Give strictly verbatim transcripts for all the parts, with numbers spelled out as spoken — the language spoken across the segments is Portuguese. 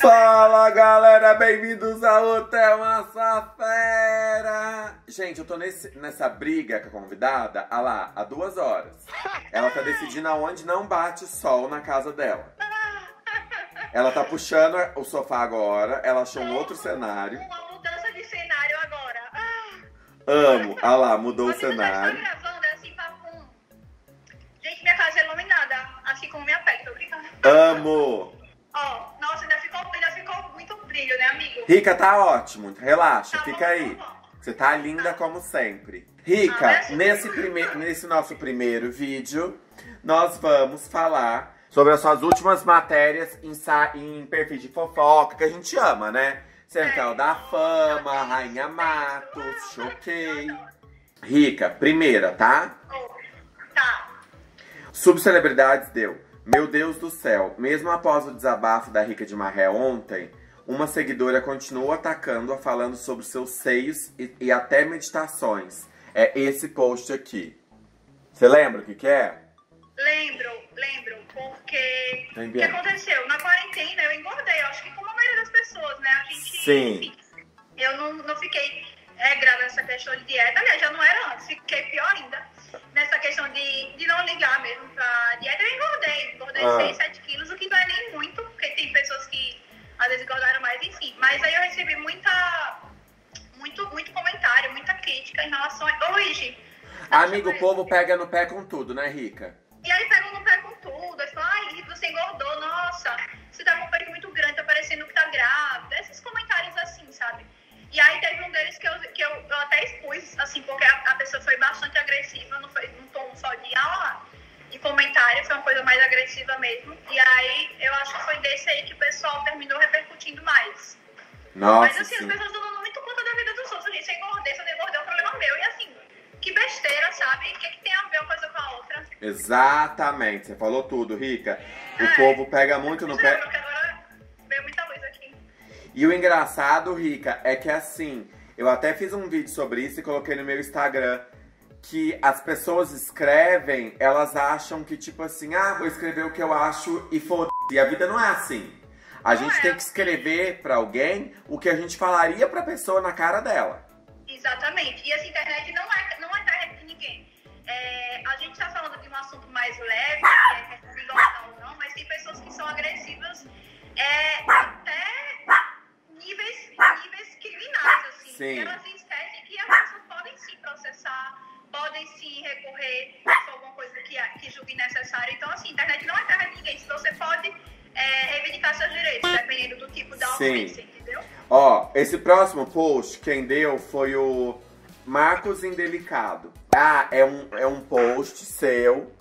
Fala galera, bem-vindos ao Hotel Massafera! Gente, eu tô nesse, nessa briga com a convidada há lá, há duas horas. Ela tá decidindo aonde não bate sol na casa dela. Ela tá puxando o sofá agora, ela achou um outro cenário. Uma mudança de cenário agora. Amo, ah lá, mudou o Você cenário. já está gravando, é assim, papum. Gente, minha casa é iluminada, assim como minha pele, tô brincando. Amo! Ó, nossa, ainda ficou, ainda ficou muito brilho, né, amigo? Rica, tá ótimo, relaxa, Tá fica bom, aí. tá bom. Você tá linda como sempre. Rica, Ah, mas- nesse, prime nesse nosso primeiro vídeo, nós vamos falar sobre as suas últimas matérias em, em perfis de fofoca, que a gente ama, né? Central da Fama, Rainha Matos, Choquei. Rica, primeira, tá? Oh, tá. Subcelebridades deu. Meu Deus do céu, mesmo após o desabafo da Rica de Marré ontem, uma seguidora continuou atacando-a falando sobre seus seios e, e até meditações. É esse post aqui. Você lembra o que que é? Lembro, lembro, porque Tá o que bem. aconteceu? Na quarentena eu engordei, eu acho que como a maioria das pessoas, né? A gente, Sim. enfim, eu não, não fiquei regrada nessa questão de dieta, aliás, já não era antes, fiquei pior ainda. Nessa questão de, de não ligar mesmo pra dieta, eu engordei, engordei Ah. seis, sete quilos, o que não é nem muito, porque tem pessoas que às vezes engordaram mais, enfim. Mas aí eu recebi muita, muito, muito comentário, muita crítica em relação a... Hoje, Amigo, o povo pega no pé com tudo, né, Rica? e aí pegam no pé com tudo, aí falam, ai, você engordou, nossa, você tá com um peito muito grande, tá parecendo que tá grávida, esses comentários assim, sabe? E aí teve um deles que eu, que eu, eu até expus, assim, porque a, a pessoa foi bastante agressiva, não foi um tom só de aula, de comentário, foi uma coisa mais agressiva mesmo, e aí eu acho que foi desse aí que o pessoal terminou repercutindo mais. Nossa, Mas assim, sim. as pessoas estão dando muito conta da vida dos outros, gente, se eu engordei, se eu não engordei, é um problema meu, e assim, que besteira, sabe? O que, que tem a ver uma coisa com a outra? Exatamente, você falou tudo, Rica. O É. povo pega muito no pé. Porque agora veio muita luz aqui. E o engraçado, Rica, é que assim, eu até fiz um vídeo sobre isso e coloquei no meu Instagram, que as pessoas escrevem, elas acham que tipo assim, ah, vou escrever o que eu acho e foda-se. E a vida não é assim. A Não gente é. tem que escrever pra alguém o que a gente falaria pra pessoa na cara dela. Exatamente. E essa internet não é, não é terra de ninguém. É, a gente tá falando de um assunto mais leve, que é questão de gostar ou não, mas tem pessoas que são agressivas é, até níveis, níveis criminais, assim. Sim. Que elas esquecem que as pessoas podem se processar, podem se recorrer se for alguma coisa que, que julgue necessário. Então, assim, a internet não é terra de ninguém. Então, você pode é, reivindicar seus direitos, dependendo do tipo da Sim. ofensa, entendeu? Ó, esse próximo post, quem deu foi o Marcos Indelicado. Ah, é um, é um post seu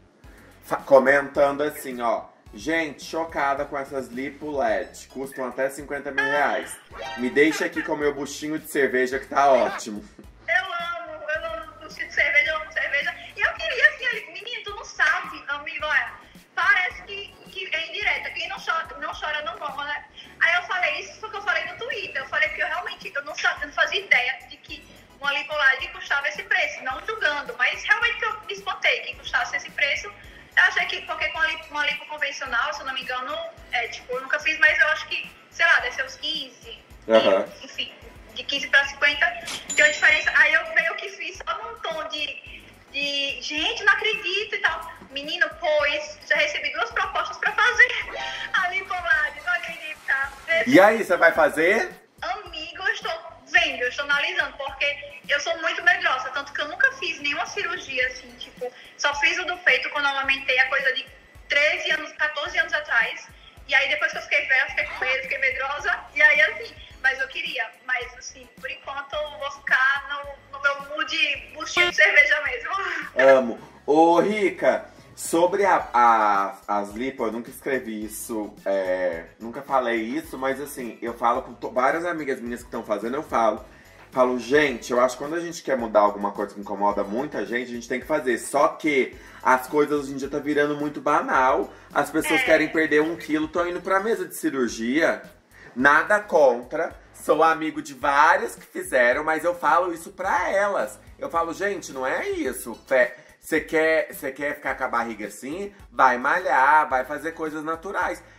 comentando assim, ó. Gente, chocada com essas lipo L E D. Custam até cinquenta mil reais. Me deixa aqui com o meu buchinho de cerveja que tá ótimo. Eu amo, eu amo buchinho de cerveja, eu amo cerveja. E eu queria, assim, menino, tu não sabe, amigo, olha, parece que, que é indireta. Quem não chora, não chora, não mama, né? Aí eu falei isso porque eu falei no Twitter. Eu falei que eu realmente, eu não, eu não fazia ideia de que uma lipolade custava esse preço. Não julgando, mas realmente eu me espantei que custasse esse preço. Eu achei que, porque com uma lipo, uma lipo convencional, se eu não me engano, é, tipo, eu nunca fiz, mas eu acho que, sei lá, deve ser uns quinze, Uhum. e, enfim, de quinze pra cinquenta, tem uma diferença. Aí eu meio que fiz só num tom de, de gente, não acredito e tal. Menino, pois, já recebi duas propostas pra fazer a lipolade, não acredito, tá? E aí, você vai fazer? Amigo, eu estou vendo, eu estou analisando, porque eu sou muito medrosa, tanto que eu nunca fiz nenhuma cirurgia, assim, tipo, só fiz o do peito quando eu amamentei a coisa de treze anos, quatorze anos atrás, e aí depois que eu fiquei velha, eu fiquei com medo, fiquei medrosa, e aí assim, mas eu queria, mas assim, por enquanto eu vou ficar no, no meu mood buchinho de cerveja mesmo. Amo. Ô, Rica, sobre a, a, as lipo, eu nunca escrevi isso, é, nunca falei isso, mas assim, eu falo com to- várias amigas minhas que estão fazendo, eu falo. Falo, gente, eu acho que quando a gente quer mudar alguma coisa que incomoda muita gente, a gente tem que fazer. Só que as coisas hoje em dia tá virando muito banal. As pessoas É. querem perder um quilo, estão indo pra mesa de cirurgia. Nada contra. Sou amigo de várias que fizeram, mas eu falo isso pra elas. Eu falo, gente, não é isso. Você quer, você quer ficar com a barriga assim? Vai malhar, vai fazer coisas naturais.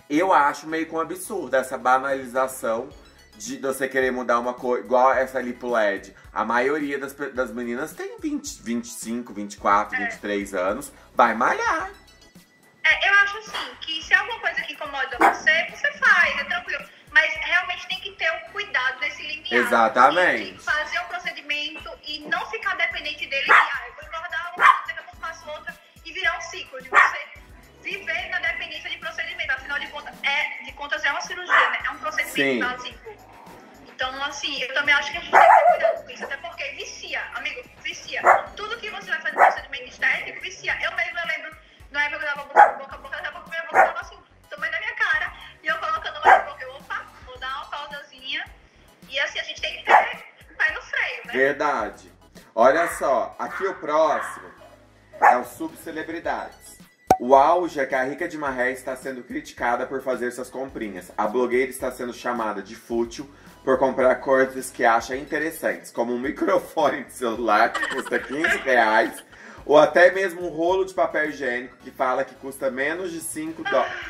Eu acho meio que um absurdo essa banalização de você querer mudar uma coisa, igual essa lipo L E D. A maioria das, das meninas tem vinte, vinte e cinco, vinte e quatro, vinte e três anos, vai malhar. É, eu acho assim, que se é alguma coisa que incomoda você, você faz, é tranquilo. Mas realmente tem que ter um cuidado desse limiar. Exatamente. De fazer um procedimento e não ficar dependente dele. E, ah, eu vou engordar uma, daqui a pouco faço outra e virar um ciclo de você viver na dependência de procedimento. Afinal de contas, é, de contas, é uma cirurgia, né? É um procedimento básico. Então, assim, eu também acho que a gente tem que ter cuidado com isso. Até porque vicia, amigo, vicia. Tudo que você vai fazer procedimento estético, vicia. Eu mesmo, eu lembro, na época que eu dava boca a boca, boca, daqui a pouco minha boca tava assim, tamanho da minha cara. E eu colocando mais a boca, eu, opa, vou dar uma pausazinha. E assim, a gente tem que ter o pé no freio, né? Verdade. Olha só, aqui o próximo é o subcelebridades. O auge é que a Rica de Maré está sendo criticada por fazer suas comprinhas. A blogueira está sendo chamada de fútil por comprar coisas que acha interessantes, como um microfone de celular que custa quinze reais, ou até mesmo um rolo de papel higiênico que fala que custa menos de cinco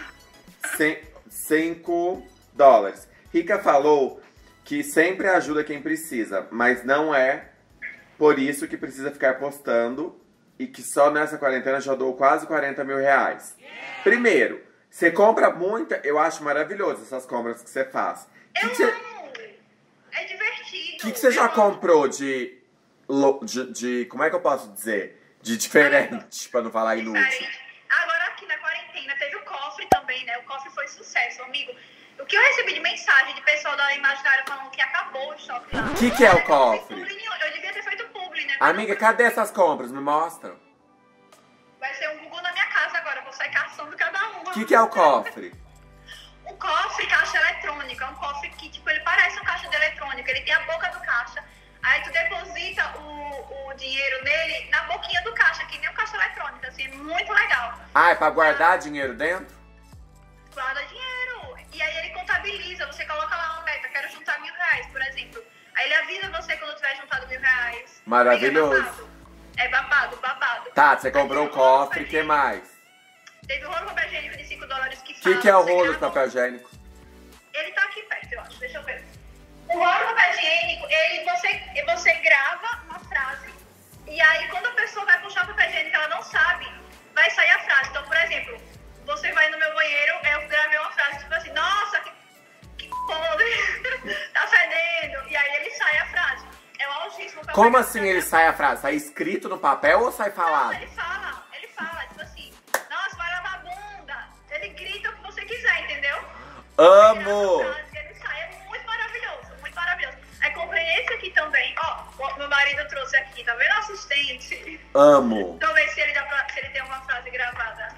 dólares. Rica falou que sempre ajuda quem precisa, mas não é por isso que precisa ficar postando e que só nessa quarentena já dou quase quarenta mil reais. Primeiro, você compra muita, eu acho maravilhoso essas compras que você faz. Eu que que amo! Você... É divertido. O que, que você já comprou de, de, de... Como é que eu posso dizer? De diferente, pra não falar inútil. Agora aqui na quarentena teve o cofre também, né? O cofre foi sucesso, amigo. O que eu recebi de mensagem de pessoal da Imaginário falando que acabou o shopping lá. O que, que é o cofre? Eu devia ter feito publi, né? Amiga, cadê essas compras? Me mostra. Vai ser um Google na minha casa agora, eu vou sair caçando cada uma. O que, que é o cofre? O cofre, caixa eletrônica. É um cofre que, tipo, ele parece um caixa de eletrônica. Ele tem a boca do caixa. Aí tu deposita o, o dinheiro nele na boquinha do caixa, que nem um caixa eletrônico, assim, é muito legal. Ah, é pra guardar dinheiro dentro? Guarda dinheiro. E aí ele contabiliza, você coloca lá uma meta, quero juntar mil reais, por exemplo. Aí ele avisa você quando tiver juntado mil reais. Maravilhoso. É babado, babado. Tá, você comprou o cofre, o que mais? Teve o rolo de papel higiênico de cinco dólares que fala... O que, que é o rolo de papel higiênico? Ele tá aqui perto, eu acho, deixa eu ver. O rolo de papel higiênico, ele, você, você grava uma frase, e aí quando a pessoa vai puxar o papel higiênico, ela não sabe, vai sair a frase. Então, por exemplo, você vai no meu banheiro, eu gravei uma frase, tipo assim, nossa, que, que podre, tá fedendo. E aí ele sai a frase. É o altíssimo. Como assim ele sai a frase? Sai escrito no papel ou sai falado? Não, ele fala, ele fala, tipo assim, nossa, vai lavar a bunda. Ele grita o que você quiser, entendeu? Amo! Ele, ele sai, é muito maravilhoso, muito maravilhoso. Aí comprei esse aqui também, ó, meu marido trouxe aqui, tá vendo, assistente? Amo! Então ver se ele, dá pra, se ele tem uma frase gravada.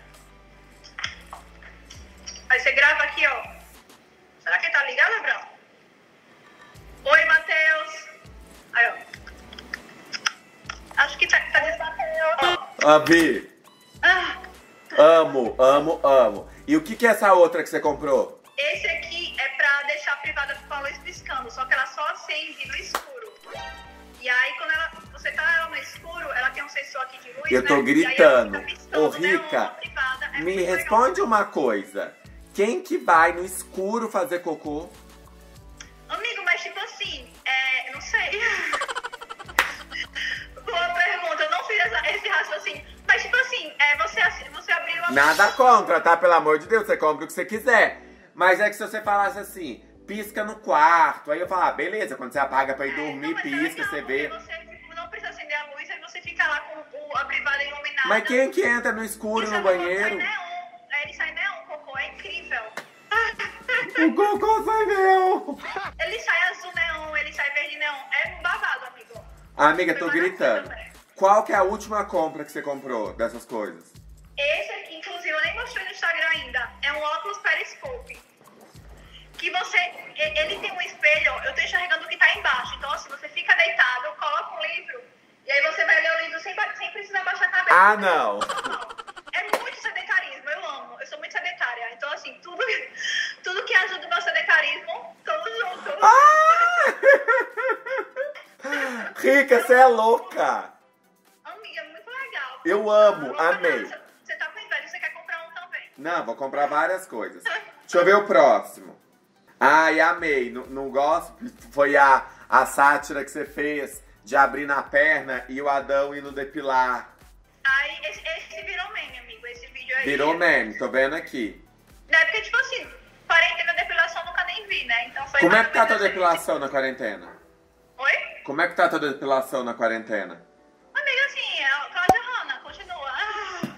Aí você grava aqui, ó. Será que ele tá ligado, Abraão? Oi, Matheus. Aí, ó. Acho que tá, tá dizendo Matheus. Abi. Ah. Amo, amo, amo. E o que que é essa outra que você comprou? Esse aqui é pra deixar a privada com a luz piscando, só que ela só acende no escuro. E aí, quando ela, você tá ela no escuro, ela tem um sensor aqui de luz, Eu tô né? gritando. Ô, né? Rica, privada, é me responde legal. Uma coisa. Quem que vai no escuro fazer cocô? Amigo, mas tipo assim, é, não sei. Boa pergunta, eu não fiz essa, esse raciocínio. Mas tipo assim, é, você, você abriu a... Nada contra, tá? Pelo amor de Deus, você compra o que você quiser. Mas é que se você falasse assim, pisca no quarto, aí eu falo, ah, beleza, quando você apaga pra ir é, dormir, não, pisca, é legal, você vê. Você tipo, não precisa acender a luz, aí você fica lá com o, a privada iluminada. Mas quem que entra no escuro no banheiro? Ele sai neon, o cocô, é incrível. O cocô sai neon. Ele sai azul neon, ele sai verde neon. É um babado, amigo. Amiga, tô gritando. Qual que é a última compra que você comprou dessas coisas? Esse aqui, inclusive, eu nem mostrei no Instagram ainda. É um óculos Periscope. Que você... Ele tem um espelho, eu tô enxergando o que tá embaixo. Então, assim, você fica deitado, coloca um livro, e aí você vai ler o livro sem, sem precisar baixar a cabeça. Ah, não. É muito sedentarismo, eu amo. Eu sou muito sedentária. Então, assim, tudo, tudo que ajuda o meu sedentarismo, tudo junto. Ah! Rica, você é louca. Amiga, é muito legal. Eu amo, Não, amei. Você tá com inveja, você quer comprar um também. Não, vou comprar várias coisas. Deixa Deixa eu ver o próximo. Ai, amei. Não, não gosto? Foi a, a sátira que você fez de abrir na perna e o Adão indo depilar. Aí, esse, esse virou meme, amigo. Esse vídeo aí. Virou meme, tô vendo aqui. Não é porque, tipo assim, quarentena depilação eu nunca nem vi, né? Então foi. Como é que tá a mais tua ou menos depilação na quarentena? assim. Oi? Como é que tá a tua depilação na quarentena? Amiga, assim, é a Cláudia Hanna, continua. Ah.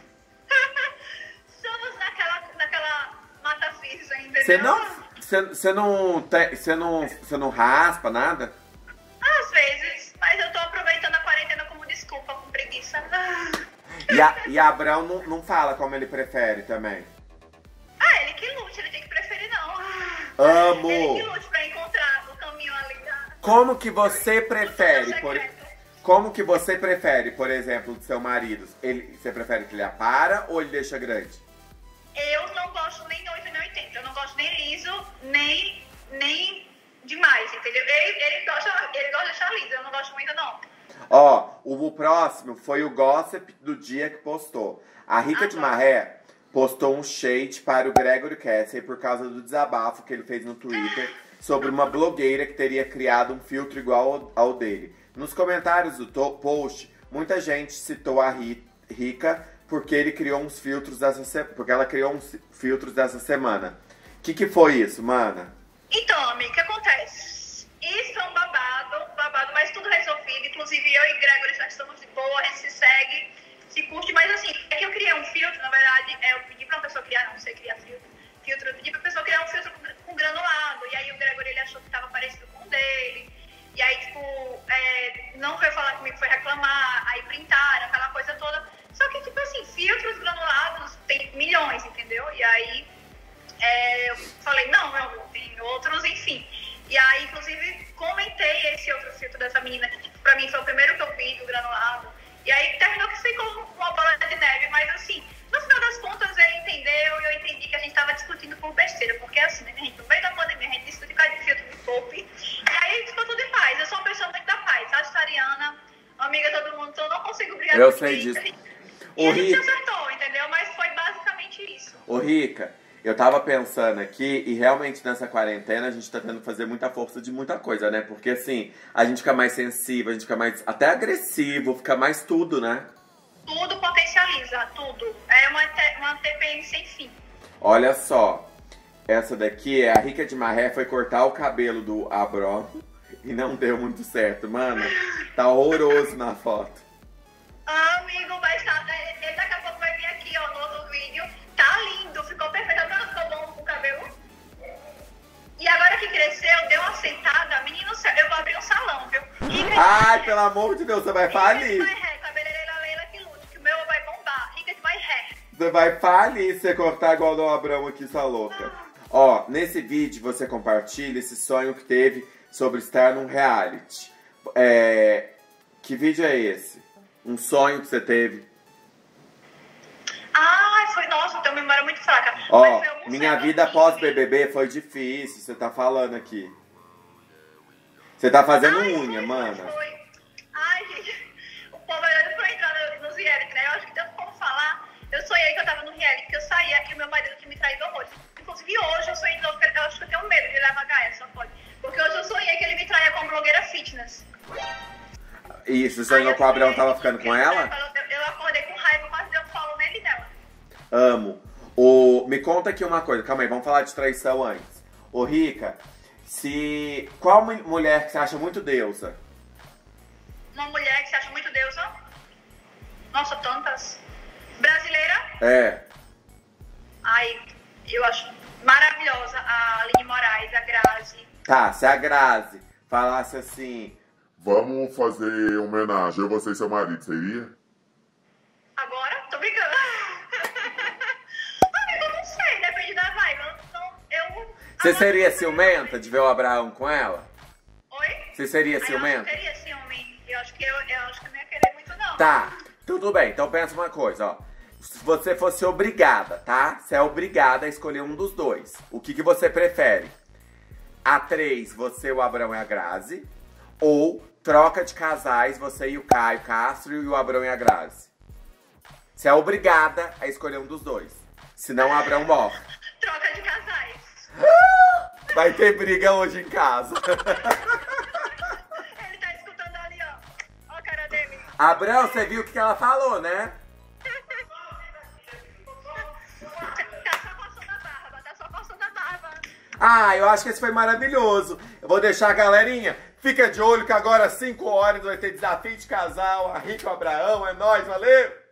Somos naquela, naquela mata física, entendeu? Você não. Você não, te- cê não, cê não raspa nada? Às vezes, mas eu tô aproveitando a quarentena como desculpa, com preguiça. Ah, E a, e a Abrão não, não fala como ele prefere também. Ah, ele que lute, ele tem que preferir não. Ah, Amo! Ele que lute pra encontrar o caminho ali da... Como que você prefere, do por, secreto. como que você prefere, por exemplo, do seu marido? Ele, você prefere que ele apara ou ele deixa grande? Eu não gosto nem oito nem oitenta. Eu não gosto nem liso, nem, nem demais, entendeu? Ele, ele, gosta, ele gosta de deixar liso, eu não gosto muito não. Ó, o, o próximo foi o gossip do dia que postou. A Rica Ah, de tá. Marré postou um shade para o Gregory Cassie por causa do desabafo que ele fez no Twitter sobre uma blogueira que teria criado um filtro igual ao, ao dele. Nos comentários do to- post, muita gente citou a Ri- Rica porque ele criou uns filtros dessa se- porque ela criou uns filtros dessa semana. O que, que foi isso, mana? Então, amigo, o que acontece? Isso é um babado, um babado, mas tudo resolvido. Inclusive, eu e Gregory já estamos de boa, a gente se segue, se curte. Mas assim, é que eu criei um filtro, na verdade, é, eu pedi pra uma pessoa criar, não sei criar filtro. filtro eu pedi pra pessoa criar um filtro com, com granulado. E aí o Gregory, ele achou que tava parecido com o dele. E aí, tipo, é, não foi falar comigo, foi reclamar. Aí printaram, aquela coisa toda. Só que, tipo assim, filtros granulados tem milhões, entendeu? E aí... É, eu falei, não, meu amor, tem outros, enfim. E aí, inclusive, comentei esse outro filtro dessa menina, que tipo, pra mim foi o primeiro que eu vi do granulado. E aí terminou que ficou uma bola de neve, mas assim, no final das contas ele entendeu e eu entendi que a gente tava discutindo por besteira. Porque assim, né, gente, no meio da pandemia a gente discute por causa de filtro de poupe. E aí ficou tudo em paz. Eu sou uma pessoa muito da paz, sagitariana, amiga de todo mundo, então eu não consigo brigar Eu com sei ninguém. disso. E Ô, a gente se Rica. acertou, entendeu? Mas foi basicamente isso. Ô, Rica, eu tava pensando aqui, e realmente nessa quarentena a gente tá tendo que fazer muita força de muita coisa, né? Porque assim, a gente fica mais sensível, a gente fica mais até agressivo, fica mais tudo, né? Tudo potencializa, tudo. É uma, T- uma T P M sem fim. Olha só, essa daqui é a Rica de Marré, foi cortar o cabelo do Abrão e não deu muito certo, mano. Tá horroroso na foto. Ah, amigo, vai estar. Ele daqui a pouco vai vir aqui, ó, no outro vídeo. Tá lindo, ficou perfeito. Agora ficou bom com o cabelo. E agora que cresceu, deu uma sentada. Menino, céu, eu vou abrir um salão, viu? Rica de Ai, Marré. pelo amor de Deus, você vai Rica de falir. Marré, cabeleireira Leila que lute, que o meu vai bombar. Rica de Marré. Você vai falir se você cortar igual do Abrão aqui, sua louca. Ó, nesse vídeo você compartilha esse sonho que teve sobre estar num reality. É... Que vídeo é esse? Um sonho que você teve? Ai, foi, nossa, eu tenho memória muito fraca. Mas Ó, foi algum minha certo vida assim, após B B B foi difícil, você tá falando aqui. Você tá fazendo Ai, unha, foi, mana. Foi, foi. Ai, gente, o povo olhando pra entrar nos reality, né? Eu acho que tanto como falar, eu sonhei que eu tava no reality, que eu saía e o meu marido tinha me traído horrores. Inclusive hoje eu sonhei de novo, porque eu acho que eu tenho medo de levar gaia, só pode. Porque hoje eu sonhei que ele me traía com blogueira fitness. E você Aí sonhou eu que o Abrão sonhei tava que ficando com ele ela? falou- Eu, eu acordei com raiva, quase deu um follow nele e nela. Amo. O... Me conta aqui uma coisa, calma aí, vamos falar de traição antes. Ô, Rica, se... Qual mu- mulher que você acha muito deusa? Uma mulher que se acha muito deusa. Nossa, tantas. Brasileira. É. Ai, eu acho maravilhosa a Aline Moraes, a Grazi. Tá, se a Grazi falasse assim... Vamos fazer homenagem a você e seu marido, seria? Agora? Tô brincando. Amigo, eu não sei, depende da vibe. Eu não, eu... Você Agora- seria ciumenta de ver o Abraão com ela? Oi? Você seria Ai, eu ciumenta? não teria ciúme. Eu acho que eu, eu acho que eu não ia querer muito, não. Tá, tudo bem. Então pensa uma coisa, ó. Se você fosse obrigada, tá? Você é obrigada a escolher um dos dois. O que, que você prefere? A três, você, o Abrão e a Grazi. Ou troca de casais, você e o Caio Castro e o Abrão e a Grazi. Você é obrigada a escolher um dos dois. Senão o Abrão morre. Troca de casais. Vai ter briga hoje em casa. Ele tá escutando ali, ó. Ó a cara dele. Abrão, você viu o que ela falou, né? Tá só coçando a barba, tá só coçando a barba. Ah, eu acho que esse foi maravilhoso. Eu vou deixar a galerinha. Fica de olho que agora às cinco horas vai ter desafio de casal. A Rica e o Abraão. É nóis, valeu!